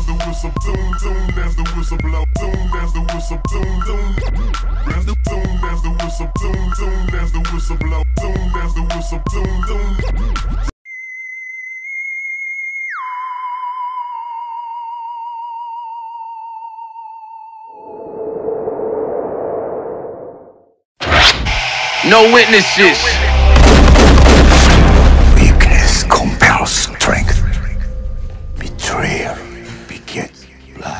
the whistle, doom, doom, as the whistle blow, doom, as the whistle, doom, doom, as the doom, as the whistle, doom, doom, as the whistle blow, doom, as the whistle, doom, doom. No witnesses. Weakness compels strength. Betrayal begets blood.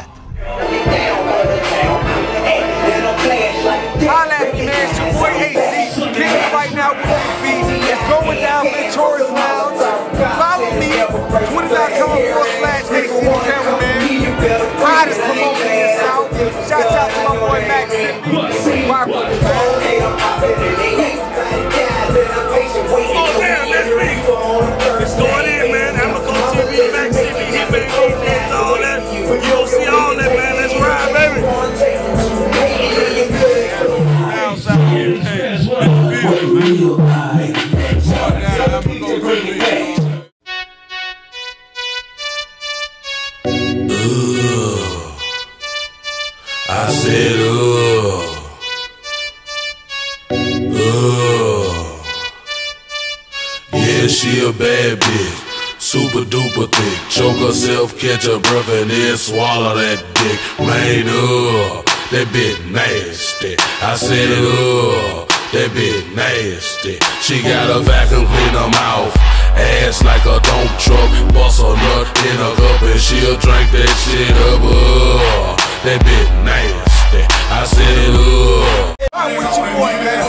Holla at me, man. It's your boy AC. Kicking it right now with Big It's going down Victorious Lounge. Follow me. Twitter.com/AC Cameraman. Pride is promoting this out. Shouts out to my boy Max Sippy. Rock with me, man. Oh damn, that's me. It's going in, man. Amaco TV, Max Sippy, Hit DJs, all that. You don't see all that, man. Let's ride, baby. I said, yeah, she a bad bitch, super duper thick. Choke herself, catch her breath, and then swallow that dick. Man, that bitch nasty. I said, that bitch nasty. She got a vacuum clean her mouth, ass like a dump truck. Bust a nut in a cup and she'll drink that shit up. That bitch nasty. I said, I'm with your boy, man.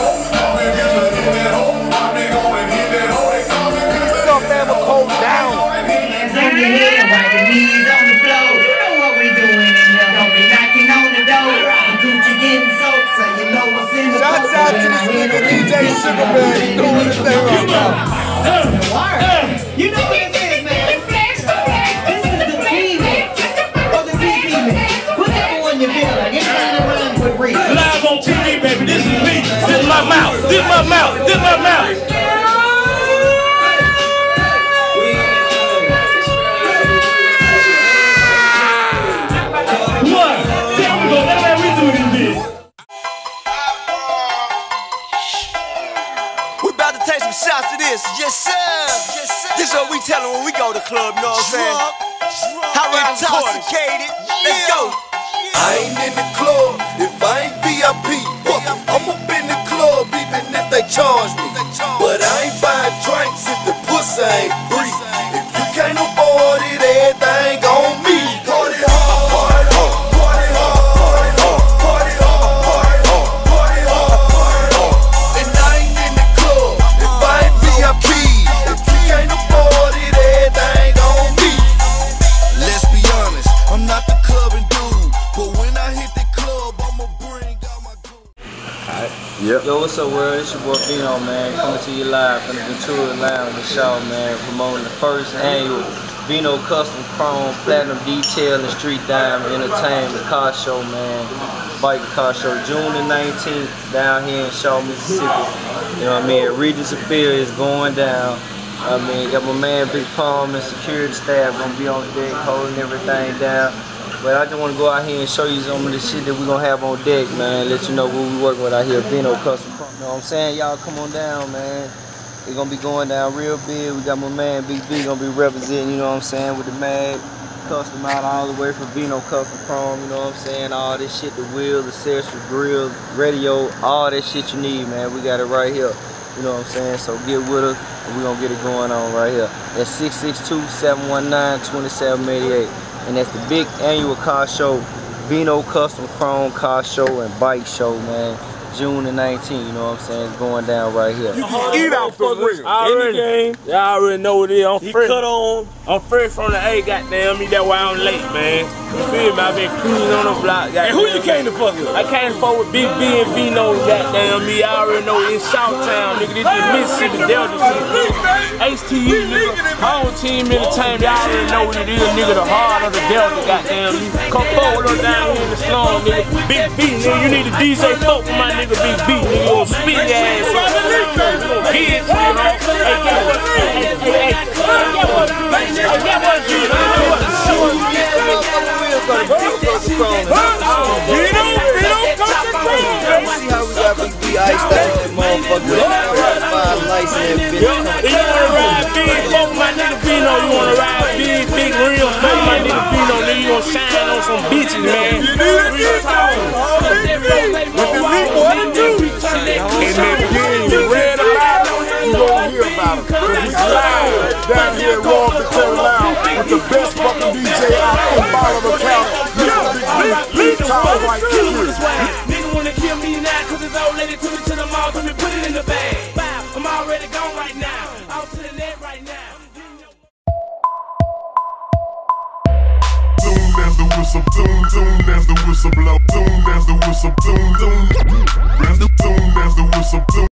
What's up, man? We're cold down. Hands on your head, wipe your knees on the floor. You know what we doing in here. Don't be knocking on the door. I'm Gucci getting soap, so you know what's in the Shouts out to this nigga DJ Sugarman. He's doing his thing right now. You know what this is, man. This is the team or the TV man. Whichever one you feel like. It's kind of run with Reed. live on TV, baby. This is me. This is my mouth. This is my mouth. This is my mouth. Shots to this, yes sir, yes sir. This is what we tellin' when we go to club, know what I'm saying? How intoxicated, let's go. I ain't in the club if I ain't VIP. I'm up in the club even if they charge me. But I ain't buying drinks if the pussy ain't free. If you can't afford it, everything on me. Party hard, party hard, party hard, party hard, party hard, party hard, party hard. And I ain't in the club if I ain't VIP. If you can't afford it, everything on me. Let's be honest, I'm not the clubbing dude, but when I hit the club, I'ma bring out my goon. Yep. Yo, what's up, world? It's your boy Bino, man. Coming to you live from the Ventura Lounge and Show, man. Promoting the first annual Bino Custom Chrome Platinum Detail and Street Diamond Entertainment Car Show, man. Bike Car Show, June the 19th, down here in Shaw, Mississippi. You know what I mean? Regis Affair is going down. I mean, got my man Big Palm and security staff gonna be on deck holding everything down. But I just want to go out here and show you some of the shit that we're going to have on deck, man. Let you know what we working with out here, Bino Custom. You know what I'm saying? Y'all come on down, man. It's going to be going down real big. We got my man Big B going to be representing, you know what I'm saying, with the mag custom out all the way from Bino Custom Chrome, you know what I'm saying? All this shit, the wheel, the accessory, grill, radio, all that shit you need, man. We got it right here. You know what I'm saying? So get with us and we're going to get it going on right here. That's 662-719-2788. And that's the big annual car show, Bino Custom Chrome Car Show and Bike Show, man. June the 19th, you know what I'm saying? It's going down right here. Eat out the ring. Y'all already know what it is. I'm fresh. I'm fresh from the A, goddamn me. That's why I'm late, man. You feel me? I've been cruising on the block. And who you came to fuck with? I came to fuck with Big B and Vino, goddamn me. I already know it's Southtown, nigga. This is Mississippi Delta shit. HTU, nigga. Home team entertainment. Y'all already know what it is, nigga. The heart of the Delta, goddamn me. Come forward us down here in the slum, nigga. Big B, nigga. You need a DJ folk for my nigga Big B, nigga. You gonna spit your ass up. Kids, you know. Hey, get what you some bitches, man. You need a bitch, with the leak one too. And then you read about it, you gonna hear about it. Cause he's live down here in Raw Victoria Lounge with the best fucking DJ out in Bottom of County. Mr. Big Tom White Kid. Nigga wanna kill me now, cause his old lady took me to the mall, told me put it in the bag. I'm already gone right now, out to the net right now. Soon as the whistle, soon as the whistle blow, soon as the whistle, soon as the whistle,